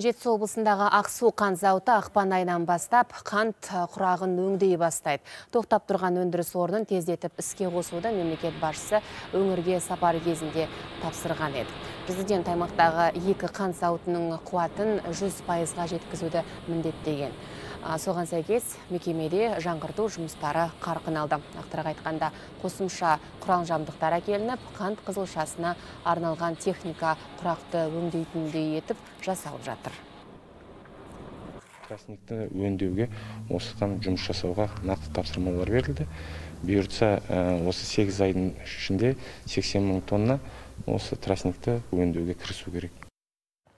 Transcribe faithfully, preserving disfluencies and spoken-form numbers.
Жетісу облысындағы Ақсу қант зауыты ақпан айынан бастап қант құрағын өңдей бастайды. Тоқтап тұрған өндіріс орнын тездетіп іске қосуды мемлекет басшысы өңірге сапар кезінде тапсырған еді. Президент аймақтағы екі қант зауытының қуатын жүз пайызға жеткізуді міндеттеген. Соған сәйкес мекемеде жаңғырту жұмыстары қарқын алды. Нақтырақ айтқанда қосымша құрал жабдықтар әкелініп, қант қызылшасына арналған техника құрақты өңдейтіндей етіп жасалып жатыр. Тростникті өңдеуге осыдан жұмыс жасауға нақты тапсырмалар берілді. Бұйыртса осы сегіз айдың ішінде сексен мың тонна осы тростникті өңдеуге кірісу керек.